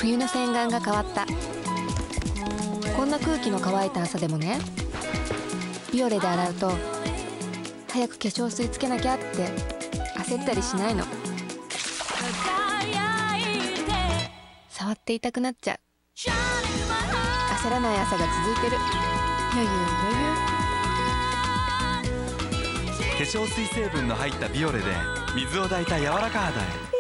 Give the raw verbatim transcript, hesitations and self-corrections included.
冬の洗顔が変わった。こんな空気の乾いた朝でもね、ビオレで洗うと早く化粧水つけなきゃって焦ったりしないの。触って痛くなっちゃう。焦らない朝が続いてる。余裕余裕。 化粧水成分の入ったビオレで水を抱いた柔らか肌へ。